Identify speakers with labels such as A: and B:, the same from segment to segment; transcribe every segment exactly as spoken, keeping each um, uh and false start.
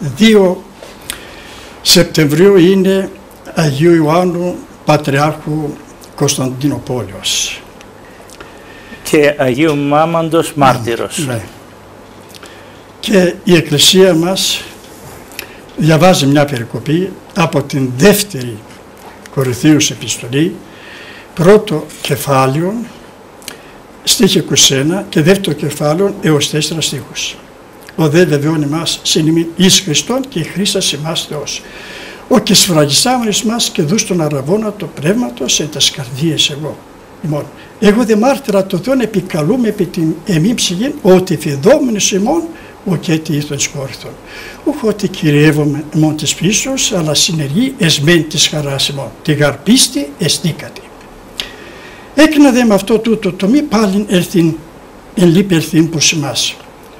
A: δύο Σεπτεμβρίου είναι Αγίου Ιωάννου Πατριάρχου Κωνσταντινοπόλεως.
B: Και Αγίου Μάμαντος Μάρτυρος.
A: Ναι. Και η Εκκλησία μας διαβάζει μια περικοπή από την δεύτερη Κορινθίους επιστολή, πρώτο κεφάλαιο, στίχη είκοσι ένα και δεύτερο κεφάλαιο έως τέσσερα στίχους. Ο δε βεβαιώνει μας συνημήν εις Χριστόν και η Χρήστας ημάς Θεός. Ο και σφραγισάμενος μας και δούς τον αραβόνα το πνεύματος εν τας καρδίες εγώ. Λοιπόν, εγώ δε μάρτυρα το Θεόν επικαλούμε επί την εμή ψυχήν ότι φιδόμενος ημών ο και τι ήθον σκόρθον. Ούχ ότι κυριεύομαι ημών της πίσεως, αλλά συνεργεί εσμέν της χαράς ημών. Τη γαρ πίστη εστίκατη. Έκνα δε με αυτό τούτο το μη πάλιν ελθύν, εν λείπει ελθύν προς εμάς.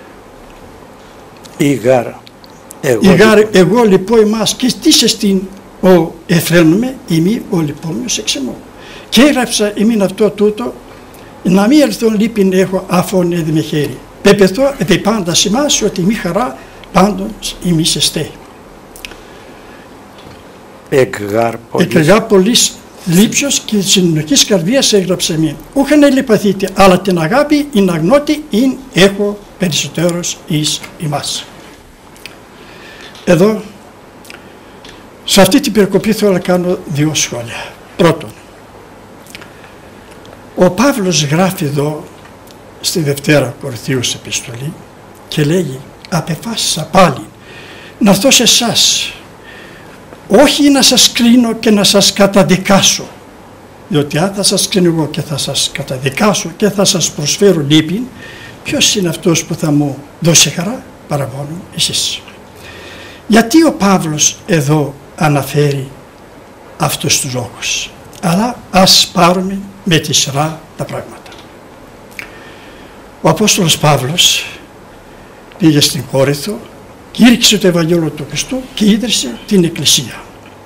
B: Η γάρ εγώ,
A: η γάρ, λοιπόν. εγώ λοιπόν εμάς και τι σε στην ο εφραίνουμε ημί ο λυπόμενος εξ εμού. Και έγραψα εμήν αυτό τούτο να μην ελθόν λείπειν έχω αφών έδι με χέρι. Πεπεθώ επί πάντα σημάς ότι μη χαρά πάντων ημείς εστέ.
B: Εκγάρ πολλής,
A: Εκγάρ πολλής λήψεως και συνοχής καρδίας έγραψε εμήν. Ούχεν ελυπαθείτε, αλλά την αγάπη ειν αγνώτη ειν έχω περισσότερος εις ημάς. Εδώ, σε αυτή την περικοπή θέλω να κάνω δύο σχόλια. Πρώτον, ο Παύλος γράφει εδώ στη Δευτέρα Κορινθίους επιστολή και λέγει απεφάσισα πάλι να έρθω σε εσάς, όχι να σας κρίνω και να σας καταδικάσω, διότι αν θα σας κρίνω εγώ και θα σας καταδικάσω και θα σας προσφέρω λύπη, ποιος είναι αυτός που θα μου δώσει χαρά παρά μόνο εσείς. Γιατί ο Παύλος εδώ αναφέρει αυτούς τους λόγους, αλλά ας πάρουμε με τη σειρά τα πράγματα. Ο Απόστολος Παύλος πήγε στην Κόρινθο, κήρυξε το Ευαγγέλιο του Χριστού και ίδρυσε την Εκκλησία.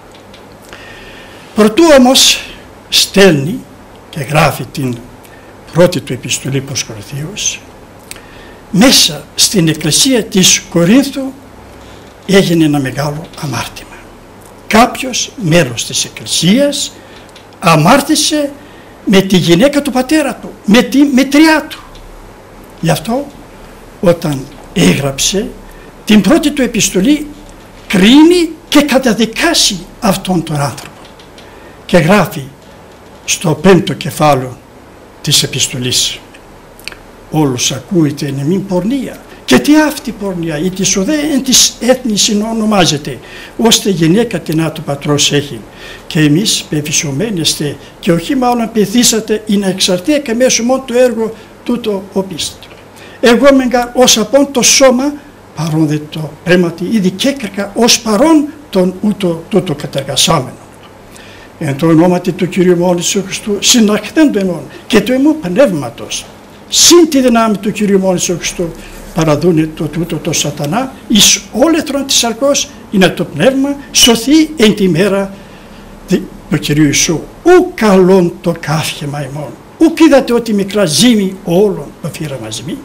A: Προτού όμως στέλνει και γράφει την πρώτη του επιστολή προς Κορινθίους, μέσα στην Εκκλησία της Κορίνθου έγινε ένα μεγάλο αμάρτημα. Κάποιος μέλος της Εκκλησίας αμάρτησε με τη γυναίκα του πατέρα του, με τη μετριά του. Γι' αυτό όταν έγραψε την πρώτη του επιστολή κρίνει και καταδικάσει αυτόν τον άνθρωπο και γράφει στο πέμπτο κεφάλαιο της επιστολής όλους ακούετε εν εμήν πορνεία και τι αυτή πορνεία ή της οδέ εν της έθνης ονομάζεται ώστε γυναίκα την άτου πατρός έχει και εμείς πεφυσωμένεστε και όχι μάλλον πεθύσατε ή να εξαρτεί και μέσω μόνο το έργο τούτο ο πίστο. Εγώ μεγκαρ ως απόν το σώμα παρόν δε το πρέματι ήδη κέκρικα ως παρόν τον ούτω τούτο κατεργασάμενο. Εν το ονόματι του Κυρίου μόνου Ιησού Χριστού συναχθέντο εμών και του εμού πνεύματος συν τη δυνάμει του Κυρίου μόνου Ιησού Χριστού παραδούνε το τούτο το σατανά εις όλεθρον της σαρκός είναι το πνεύμα σωθεί εν τη μέρα του Κυρίου Ιησού. Ου καλόν το κάφιεμα ημών. Ουκ είδατε ότι μικρά ζήμη όλων το φύραμα ζημί.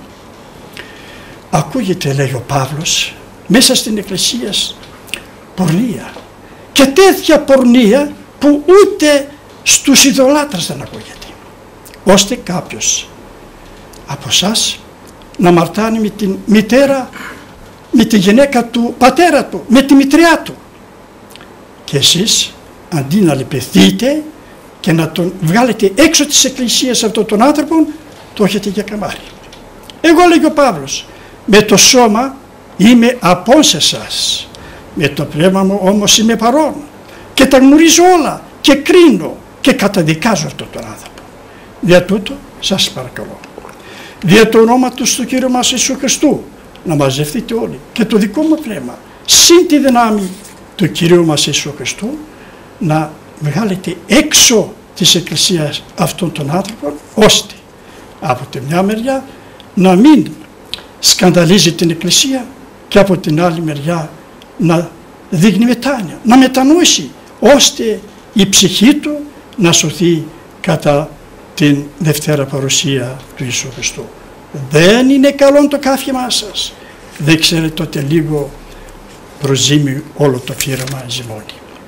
A: Ακούγεται, λέει ο Παύλος, μέσα στην Εκκλησία πορνεία και τέτοια πορνεία που ούτε στους ειδωλάτρες δεν ακούγεται, ώστε κάποιος από εσάς να μαρτάνει με την μητέρα, με τη γυναίκα του πατέρα του, με τη μητριά του και εσείς αντί να λυπηθείτε και να τον βγάλετε έξω της Εκκλησίας αυτόν τον άνθρωπο, το έχετε για καμάρι. Εγώ, λέγει ο Παύλος, με το σώμα είμαι απόν σε εσάς, με το πνεύμα μου όμως είμαι παρόν και τα γνωρίζω όλα και κρίνω και καταδικάζω αυτόν τον άνθρωπο. Δια τούτο σας παρακαλώ, δια το όνομα του του Κύριου μας Ιησού Χριστού, να μαζευτείτε όλοι και το δικό μου πνεύμα συν τη δυνάμει του Κυρίου μας Ιησού Χριστού να βγάλετε έξω της Εκκλησίας αυτών των άνθρωπων, ώστε από τη μια μεριά να μην σκανδαλίζει την Εκκλησία και από την άλλη μεριά να δείχνει μετάνοια, να μετανοήσει, ώστε η ψυχή του να σωθεί κατά την Δευτέρα παρουσία του Ιησού Χριστού. Δεν είναι καλό το κάφιεμά σας. Δεν ξέρετε ότι λίγο προζήμει όλο το φύραμα ζυμώνει.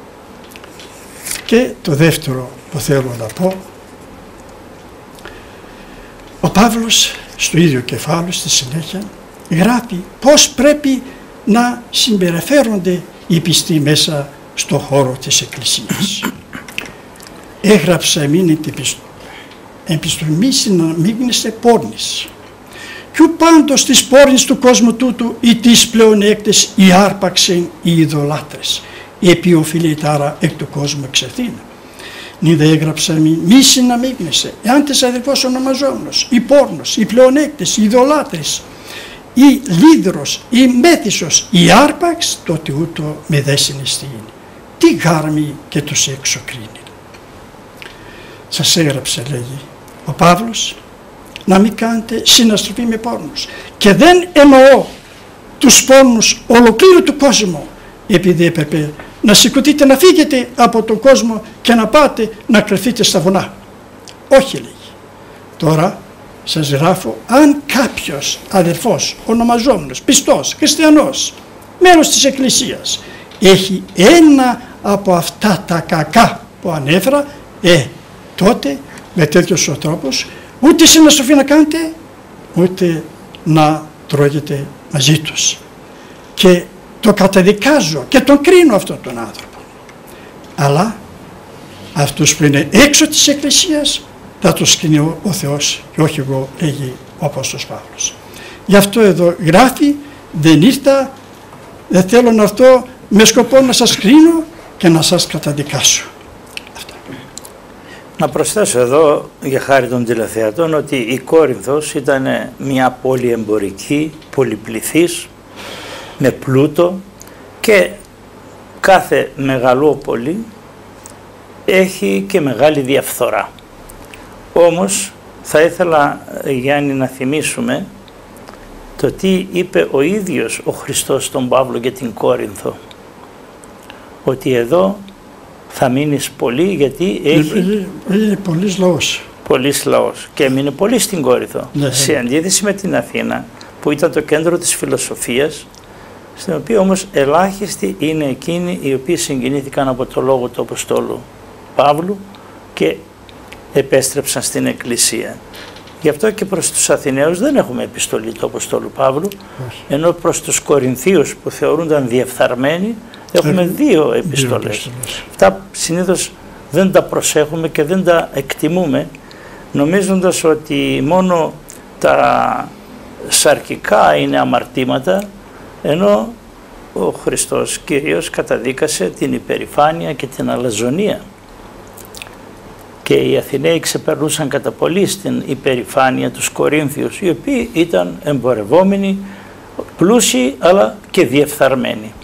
A: Και το δεύτερο που θέλω να πω, ο Παύλος στο ίδιο κεφάλαιο στη συνέχεια γράφει πώς πρέπει να συμπεριφέρονται οι πιστοί μέσα στο χώρο της Εκκλησίας. Έγραψα εμείνη την επιστολή συναμίγνεσαι πόρνης. Ποιου πάντως της πόρνης του κόσμου τούτου ή της πλεονέκτες ή άρπαξεν οι ειδωλάτρες, επί οφειλετάρα εκ του κόσμου εξεθήνα. Νίδα έγραψα μη, μη συναμίγνεσαι, εάν της αδελφός ονομαζόμενος, ή πόρνος, ή πλεονέκτες, ή ειδωλάτρες, ή λύδρος, ή μέθησος, ή άρπαξ, τότε ούτω με δε συναισθήνει. Τι γάρμη και τους εξοκρίνει. Σας έγραψε, λέγει ο Παύλος, να μην κάνετε συναστροφή με πόρνους. Και δεν εννοώ τους πόρνους ολοκλήρου του κόσμου, επειδή έπρεπε να σηκωθείτε να φύγετε από τον κόσμο και να πάτε να κρυφτείτε στα βουνά. Όχι, λέγει. Τώρα σας γράφω, αν κάποιος αδερφός, ονομαζόμενος, πιστός, χριστιανός, μέλος της Εκκλησίας, έχει ένα από αυτά τα κακά που ανέφερα, ε, τότε με τέτοιους τρόπους ούτε συναστροφή να κάνετε, ούτε να τρώγετε μαζί τους. Και το καταδικάζω και τον κρίνω αυτόν τον άνθρωπο. Αλλά αυτούς που είναι έξω της Εκκλησίας θα τους κρίνει ο, ο Θεός και όχι εγώ, λέγει ο Απόστολος Παύλος. Γι' αυτό εδώ γράφει, δεν ήρθα, δεν θέλω να έρθω με σκοπό να σας κρίνω και να σας καταδικάσω.
B: Να προσθέσω εδώ, για χάρη των τηλεθεατών, ότι η Κόρινθος ήταν μια πόλη εμπορική, πολυπληθής, με πλούτο, και κάθε μεγαλόπολη έχει και μεγάλη διαφθορά. Όμως θα ήθελα, Γιάννη, να θυμίσουμε το τι είπε ο ίδιος ο Χριστός στον Παύλο για την Κόρινθο. Ότι εδώ θα μείνεις πολύ, γιατί έχει...
A: Είναι πολλής λαός.
B: Πολλής λαός. Και έμεινε πολύ στην Κόρινθο.
A: Ναι.
B: Σε αντίθεση με την Αθήνα, που ήταν το κέντρο της φιλοσοφίας, στην οποία όμως ελάχιστοι είναι εκείνοι οι οποίοι συγκινήθηκαν από το λόγο του Αποστόλου Παύλου και επέστρεψαν στην Εκκλησία. Γι' αυτό και προς τους Αθηναίους δεν έχουμε επιστολή του Αποστόλου Παύλου, ενώ προς τους Κορινθίους που θεωρούνταν διεφθαρμένοι έχουμε δύο επιστολές. Αυτά συνήθως δεν τα προσέχουμε και δεν τα εκτιμούμε, νομίζοντας ότι μόνο τα σαρκικά είναι αμαρτήματα, ενώ ο Χριστός Κύριος καταδίκασε την υπερηφάνεια και την αλαζονία. Και οι Αθηναίοι ξεπερνούσαν κατά πολύ στην υπερηφάνεια τους Κορίνθιους, οι οποίοι ήταν εμπορευόμενοι, πλούσιοι αλλά και διεφθαρμένοι.